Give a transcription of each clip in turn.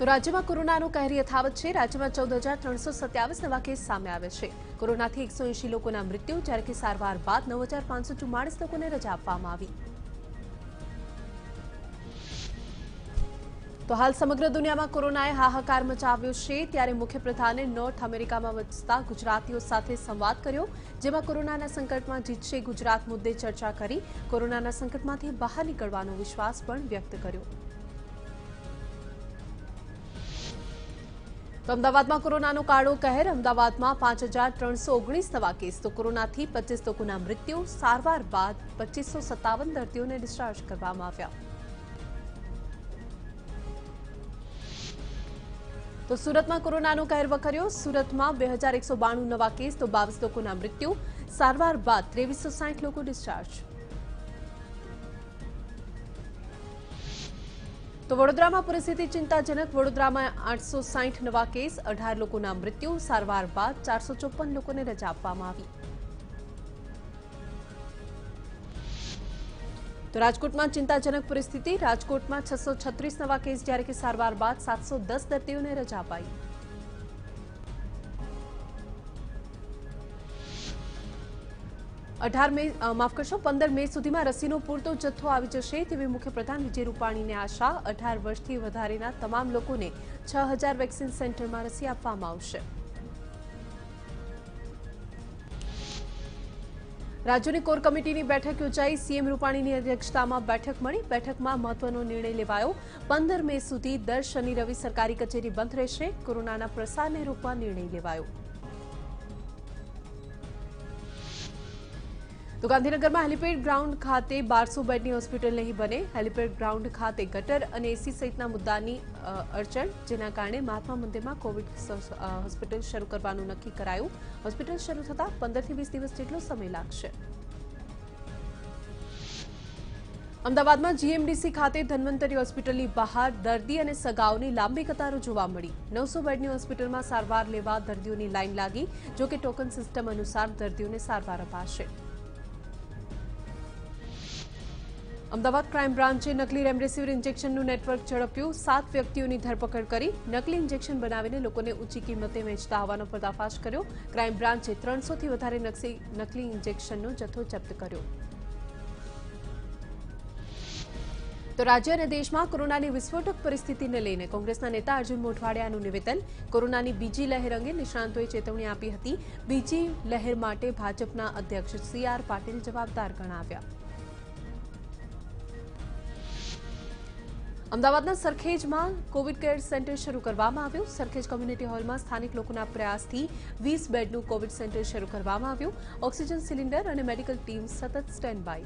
તો રાજ્યમાં કોરોનાનો કહેર યથાવત છે। રાજ્યમાં 14,327 નવા કેસ સામે આવ્યા છે। કોરોનાથી 180 લોકોના મૃત્યુ, જ્યારે કે સારવાર બાદ 9,544 લોકોને રજા આપવામાં આવી। તો હાલ સમગ્ર દુનિયામાં કોરોનાએ હાહાકાર મચાવ્યો છે, ત્યારે મુખ્યપ્રધાને નોર્થ અમેરિકામાં વસતા ગુજરાતીઓ સાથે સંવાદ કર્યો, જેમાં કોરોનાના સંકટમાં જીતશે ગુજરાત મુદ્દે ચર્ચા કરી। કોરોનાના સંકટમાંથી બહાર નીકળવાનો વિશ્વાસ પણ વ્યક્ત કર્યો। તો અમદાવાદમાં કોરોનાનો કાળો કહેર। અમદાવાદમાં 5,319 નવા કેસ, તો કોરોનાથી 25 લોકોના મૃત્યુ, સારવાર બાદ 2,557 દર્દીઓને ડિસ્ચાર્જ કરવામાં આવ્યા। તો સુરતમાં કોરોનાનો કહેર વકર્યો। સુરતમાં 2,192 નવા કેસ, તો 22 લોકોના મૃત્યુ, સારવાર બાદ 2,360 લોકો ડિસ્ચાર્જ। તો વડોદરામાં પરિસ્થિતિ ચિંતાજનક। વડોદરામાં 860 નવા કેસ, 18 લોકોના મૃત્યુ, સારવાર બાદ 454 લોકોને રજા આપવામાં આવી। તો રાજકોટમાં ચિંતાજનક પરિસ્થિતિ। રાજકોટમાં 636 નવા કેસ, જ્યારે કે સારવાર બાદ 710 દર્દીઓને રજા અપાઈ। 15 મે સુધીમાં રસીનો પૂરતો જથ્થો આવી જશે તેવી મુખ્યપ્રધાન વિજય રૂપાણીને આશા। 18 વર્ષથી વધારેના તમામ લોકોને 6,000 વેક્સિન સેન્ટરમાં રસી આપવામાં આવશે। રાજ્યોની કોર કમિટીની બેઠક યોજાઈ। સીએમ રૂપાણીની અધ્યક્ષતામાં બેઠક મળી। બેઠકમાં મહત્વનો નિર્ણય લેવાયો। 15 મે સુધી દર શનિ રવિ સરકારી કચેરી બંધ રહેશે। કોરોનાના પ્રસારને રોકવા નિર્ણય લેવાયો। તો ગાંધીનગરમાં હેલિપેડ ગ્રાઉન્ડ ખાતે 1200 બેડની હોસ્પિટલ નહીં બને। હેલિપેડ ગ્રાઉન્ડ ખાતે ગટર અને એસી સહિતના મુદ્દાની અડચણ, જેના કારણે મહાત્મા મંદિરમાં કોવિડ હોસ્પિટલ શરૂ કરવાનું નક્કી કરાયું। હોસ્પિટલ શરૂ થતાં 15 થી 20 દિવસ જેટલો સમય લાગશે। અમદાવાદમાં જીએમડીસી ખાતે ધન્વંતરી હોસ્પિટલની બહાર દર્દી અને સગાઓની લાંબી કતારો જોવા મળી। 900 બેડની હોસ્પિટલમાં સારવાર લેવા દર્દીઓની લાઇન લાગી। જોકે ટોકન સિસ્ટમ અનુસાર દર્દીઓને સારવાર અપાશે। અમદાવાદ ક્રાઇમ બ્રાન્ચે નકલી રેમડેસિવિર ઇન્જેક્શનનું નેટવર્ક ઝડપ્યું। 7 વ્યક્તિઓની ધરપકડ કરી નકલી ઇન્જેક્શન બનાવીને લોકોને ઊંચી કિંમતે વેચતા હોવાનો પર્દાફાશ કર્યો। ક્રાઇમ બ્રાન્ચે 300થી વધારે નકલી ઇન્જેક્શનનો જથ્થો જપ્ત કર્યો। તો રાજ્ય અને દેશમાં કોરોનાની વિસ્ફોટક પરિસ્થિતિને લઈને કોંગ્રેસના નેતા અર્જુન મોઢવાડિયાનું નિવેદન। કોરોનાની બીજી લહેર અંગે નિષ્ણાંતોએ ચેતવણી આપી હતી। બીજી લહેર માટે ભાજપના અધ્યક્ષ CR પાટીલ જવાબદાર ગણાવ્યા। અમદાવાદના સરખેજમાં કોવિડ કેર સેન્ટર શરૂ કરવામાં આવ્યું। સરખેજ કોમ્યુનિટી હોલમાં સ્થાનિક લોકોના પ્રયાસથી 20 બેડનું કોવિડ સેન્ટર શરૂ કરવામાં આવ્યું। ઓક્સિજન સિલિન્ડર અને મેડિકલ ટીમ સતત સ્ટેન્ડ બાય।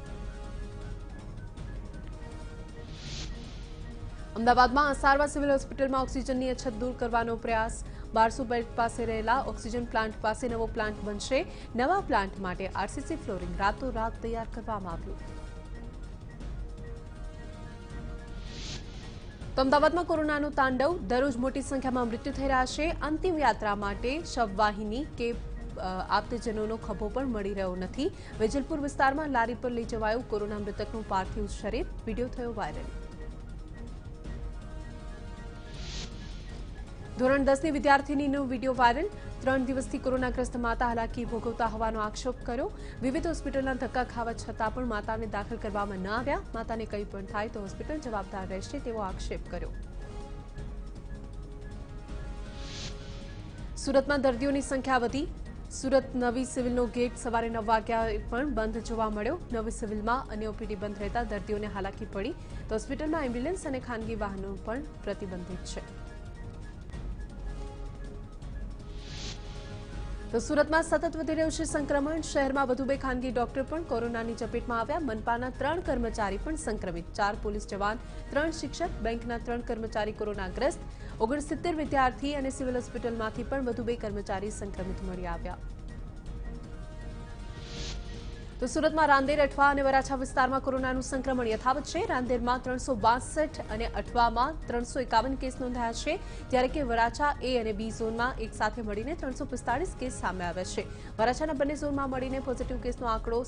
અમદાવાદમાં અસારવા સિવિલ હોસ્પિટલમાં ઓક્સિજનની અછત દૂર કરવાનો પ્રયાસ। 1200 બેડ પાસે રહેલા ઓક્સિજન પ્લાન્ટ પાસે નવો પ્લાન્ટ બનશે। નવા પ્લાન્ટ માટે આરસીસી ફ્લોરિંગ રાતોરાત તૈયાર કરવામાં આવ્યું। તો અમદાવાદમાં કોરોનાનું તાંડવ। દરરોજ મોટી સંખ્યામાં મૃત્યુ થઈ રહ્યા છે। અંતિમ યાત્રા માટે શવવાહિની કે આપ્તજનોનો ખભો પણ મળી રહ્યો નથી। વેજલપુર વિસ્તારમાં લારી પર લઈ જવાયું કોરોના મૃતકનું પાર્થિવ શરીર। વિડીયો થયો વાયરલ। ધોરણ 10ની વિદ્યાર્થીનીનો વિડીયો વાયરલ। 3 દિવસથી કોરોનાગ્રસ્ત માતા હાલાકી ભોગવતા હોવાનો આક્ષેપ કર્યો। વિવિધ હોસ્પિટલના ધક્કા ખાવા છતાં પણ માતાને દાખલ કરવામાં ન આવ્યા। માતાને કંઈ પણ થાય તો હોસ્પિટલ જવાબદાર રહેશે તેવો આક્ષેપ કર્યો। સુરતમાં દર્દીઓની સંખ્યા વધી। સુરત નવી સિવિલનો ગેટ સવારે 9 વાગ્યાએ પણ બંધ જોવા મળ્યો। નવી સિવિલમાં અન્ય ઓપીડી બંધ રહેતા દર્દીઓને હાલાકી પડી। તો હોસ્પિટલમાં એમ્બ્યુલન્સ અને ખાનગી વાહનો પણ પ્રતિબંધિત છે। તો સુરતમાં સતત વધી રહ્યું છે સંક્રમણ। શહેરમાં વધુ 2 ખાનગી ડોક્ટર પણ કોરોનાની ચપેટમાં આવ્યા। મનપાના 3 કર્મચારી પણ સંક્રમિત। 4 પોલીસ જવાન, 3 શિક્ષક, બેંકના 3 કર્મચારી કોરોનાગ્રસ્ત। 69 વિદ્યાર્થી અને સિવિલ હોસ્પિટલમાંથી પણ વધુ 2 કર્મચારી સંક્રમિત મળી આવ્યા। તો સુરતમાં રાંદેર, અઠવા અને વરાછા વિસ્તારમાં કોરોનાનું સંક્રમણ યથાવત છે। રાંદેરમાં 362 અને અઠવામાં 351 કેસ નોંધાયા છે, જ્યારે કે વરાછા એ અને બી ઝોનમાં એક સાથે મળીને 345 કેસ સામે આવ્યા છે। વરાછાના બંને ઝોનમાં મળીને પોઝિટિવ કેસનો આંકડો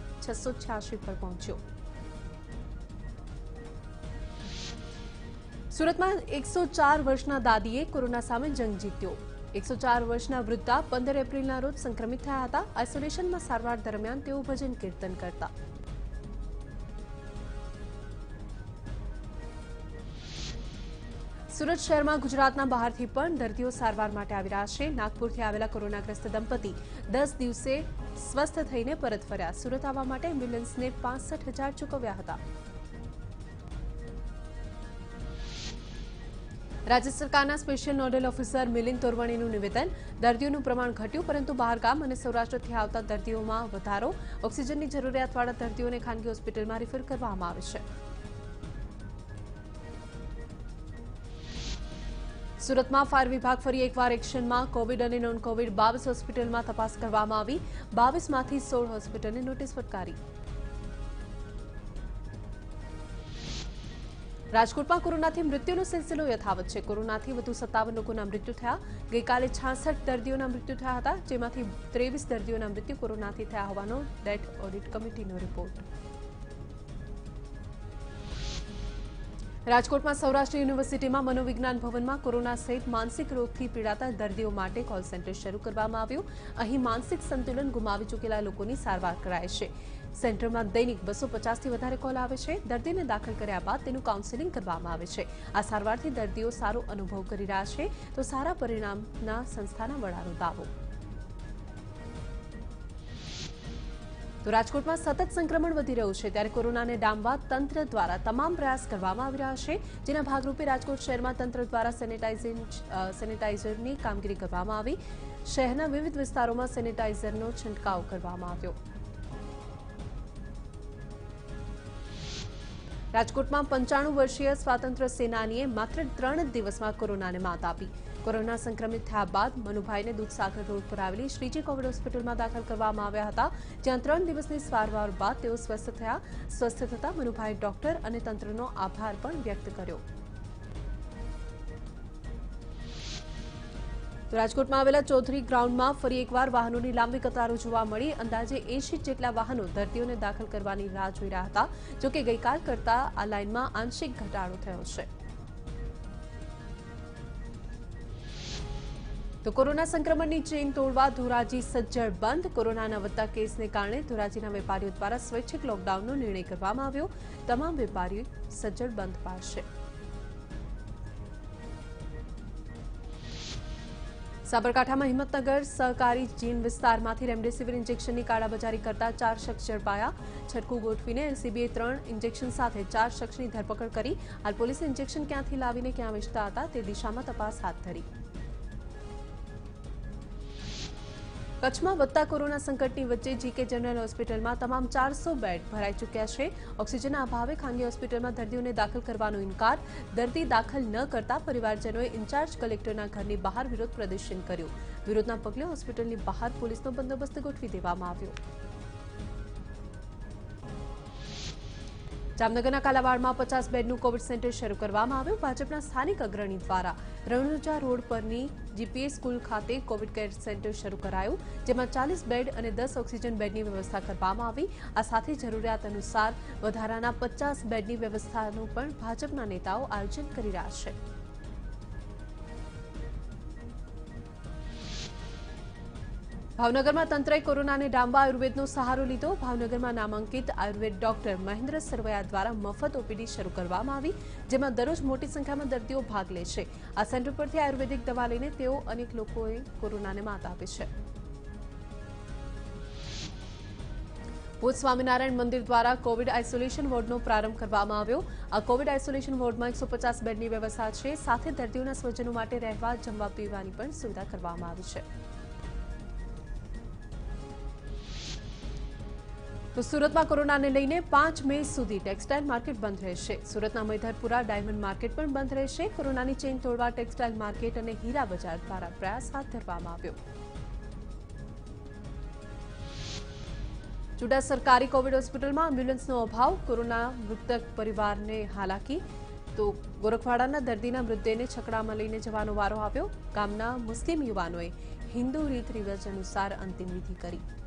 17,686 પર પહોંચ્યો। સુરતમાં 104 વર્ષના દાદીએ કોરોના સામે જંગ જીત્યો। 104 વર્ષના વૃદ્ધા 15 એપ્રિલના રોજ સંક્રમિત થયા હતા। આઇસોલેશનમાં સારવાર દરમિયાન તેઓ ભજન કીર્તન કરતા। સુરત શહેરમાં ગુજરાતના બહારથી પણ દર્દીઓ સારવાર માટે આવી રહ્યા છે। નાગપુરથી આવેલા કોરોનાગ્રસ્ત દંપતી 10 દિવસે સ્વસ્થ થઈને પરત ફર્યા। સુરત આવવા માટે એમ્બ્યુલન્સને 65,000 ચૂકવ્યા હતા। राज्य सरकारना स्पेशियल नोडल ऑफिसर मिलिंद तोरवणीનું નિવેદન। દર્દીઓનું પ્રમાણ ઘટ્યું પરંતુ બહારગામ અને સૌરાષ્ટ્રથી આવતા દર્દીઓમાં વધારો। ઓક્સિજનની જરૂરિયાતવાળા દર્દીઓને ખાનગી હોસ્પિટલમાં રિફર કરવામાં આવે છે। સુરતમાં ફાયર વિભાગ ફરી એકવાર એક્શનમાં। કોવિડ અને નોન કોવિડ 22 હોસ્પિટલમાં તપાસ કરવામાં આવી। 22માંથી 16 હોસ્પિટલને નોટિસ ફટકારી। રાજકોટમાં કોરોનાથી મૃત્યુનો સિલસિલો યથાવત છે। કોરોનાથી વધુ 57 લોકોના મૃત્યુ થયા। ગઈકાલે 66 દર્દીઓના મૃત્યુ થયા હતા, જેમાંથી 23 દર્દીઓના મૃત્યુ કોરોનાથી થયા હોવાનો ડેથ ઓડિટ કમિટીનો રિપોર્ટ। રાજકોટમાં સૌરાષ્ટ્ર યુનિવર્સિટીમાં મનોવિજ્ઞાન ભવનમાં કોરોના સહિત માનસિક રોગથી પીડાતા દર્દીઓ માટે કોલ સેન્ટર શરૂ કરવામાં આવ્યું। અહીં માનસિક સંતુલન ગુમાવી ચૂકેલા લોકોની સારવાર કરાય છે। સેન્ટરમાં દૈનિક 250થી વધારે કોલ આવે છે। દર્દીને દાખલ કર્યા બાદ તેનું કાઉન્સેલિંગ કરવામાં આવે છે। આ સારવારથી દર્દીઓ સારો અનુભવ કરી રહ્યા છે, તો સારા પરિણામના સંસ્થાના વડાનો દાવો। તો રાજકોટમાં સતત સંક્રમણ વધી રહ્યું છે, ત્યારે કોરોનાને ડામવા તંત્ર દ્વારા તમામ પ્રયાસ કરવામાં આવી રહ્યા છે, જેના ભાગરૂપે રાજકોટ શહેરમાં તંત્ર દ્વારા સેનેટાઇઝરની કામગીરી કરવામાં આવી। શહેરના વિવિધ વિસ્તારોમાં સેનેટાઇઝરનો છંટકાવ કરવામાં આવ્યો। રાજકોટમાં 95 વર્ષીય સ્વાતંત્ર્ય સેનાનીએ માત્ર 3 દિવસમાં કોરોનાને માત આપી। કોરોના સંક્રમિત થયા બાદ મનુભાઈને દૂધસાગર રોડ પર આવેલી શ્રીજી કોવિડ હોસ્પિટલમાં દાખલ કરવામાં આવ્યા હતા, જ્યાં 3 દિવસની સારવાર બાદ તેઓ સ્વસ્થ થયા। સ્વસ્થ થતા મનુભાઈએ ડોક્ટર અને તંત્રનો આભાર પણ વ્યક્ત કર્યો। તો રાજકોટમાં આવેલા ચૌધરી ગ્રાઉન્ડમાં ફરી એકવાર વાહનોની લાંબી કતારો જોવા મળી। અંદાજે 80 જેટલા વાહનો દર્દીઓને દાખલ કરવાની રાહ જોઈ રહ્યા હતા, જોકે ગઈકાલ કરતા આ લાઇનમાં આંશિક ઘટાડો થયો છે। તો કોરોના સંક્રમણની ચેઇન તોડવા ધોરાજી સજ્જડ બંધ। કોરોનાના વધતા કેસને કારણે ધોરાજીના વેપારીઓ દ્વારા સ્વૈચ્છિક લોકડાઉનનો નિર્ણય કરવામાં આવ્યો। તમામ વેપારીઓ સજ્જડ બંધ પાળશે। સાબરકાંઠામાં હિંમતનગર સહકારી જીન વિસ્તારમાંથી રેમડેસિવિર ઇન્જેક્શનની કાળાબજારી કરતા 4 શખ્સ ઝડપાયા। છટકું ગોઠવીને એલસીબીએ 3 ઇન્જેક્શન સાથે 4 શખ્સની ધરપકડ કરી। હાલ પોલીસે ઇન્જેક્શન ક્યાંથી લાવીને ક્યાં વેચતા હતા તે દિશામાં તપાસ હાથ ધરી। કચ્છમાં વધતા કોરોના સંકટની વચ્ચે જીકે જનરલ હોસ્પિટલમાં તમામ 400 બેડ ભરાઈ ચૂક્યા છે। ઓક્સિજનના અભાવે ખાનગી હોસ્પિટલમાં દર્દીઓને દાખલ કરવાનો ઇનકાર। દર્દી દાખલ ન કરતા પરિવારજનોએ ઇન્ચાર્જ કલેક્ટરના ઘરની બહાર વિરોધ પ્રદર્શન કર્યું। વિરોધના પગલે હોસ્પિટલની બહાર પોલીસનો બંદોબસ્ત ગોઠવી દેવામાં આવ્યો। જામનગરના કાલાવાડમાં 50 બેડનું કોવિડ સેન્ટર શરૂ કરવામાં આવ્યું। ભાજપના સ્થાનિક અગ્રણી દ્વારા રણુજા રોડ પરની જીપીએસ સ્કૂલ ખાતે કોવિડ કેર સેન્ટર શરૂ કરાયું, જેમાં 40 બેડ અને 10 ઓક્સિજન બેડની વ્યવસ્થા કરવામાં આવી। આ સાથે જરૂરિયાત અનુસાર વધારાના 50 બેડની વ્યવસ્થાનું પણ ભાજપના નેતાઓ આયોજન કરી રહ્યા છે। ભાવનગરમાં તંત્રએ કોરોનાને ડામવા આયુર્વેદનો સહારો લીધો। ભાવનગરમાં નામાંકિત આયુર્વેદ ડોક્ટર મહેન્દ્ર સરવૈયા દ્વારા મફત ઓપીડી શરૂ કરવામાં આવી, જેમાં દરરોજ મોટી સંખ્યામાં દર્દીઓ ભાગ લે છે। આ સેન્ટર પરથી આયુર્વેદિક દવા લઈને તેઓ અનેક લોકોએ કોરોનાને માત આપી છે। ભુજ સ્વામિનારાયણ મંદિર દ્વારા કોવિડ આઇસોલેશન વોર્ડનો પ્રારંભ કરવામાં આવ્યો। આ કોવિડ આઇસોલેશન વોર્ડમાં 150 બેડની વ્યવસ્થા છે, સાથે દર્દીઓના સ્વજનો માટે રહેવા, જમવા, પીવાની પણ સુવિધા કરવામાં આવી છે। તો સુરતમાં કોરોનાને લઈને 5 મે સુધી ટેક્સટાઇલ માર્કેટ બંધ રહેશે। સુરતના મૈધરપુરા ડાયમંડ માર્કેટ પણ બંધ રહેશે। કોરોનાની ચેઇન તોડવા ટેક્સટાઇલ માર્કેટ અને હીરા બજાર દ્વારા પ્રયાસ હાથ ધરવામાં આવ્યો। ચુડા સરકારી કોવિડ હોસ્પિટલમાં એમ્બ્યુલન્સનો અભાવ, કોરોના મૃતક પરિવારને હાલાકી। તો ગોરખવાડાના દર્દીના મૃતદેહને છકડામાં લઈને જવાનો વારો આવ્યો। ગામના મુસ્લિમ યુવાનોએ હિન્દુ રીત રિવાજ અનુસાર અંતિમ વિધિ કરી।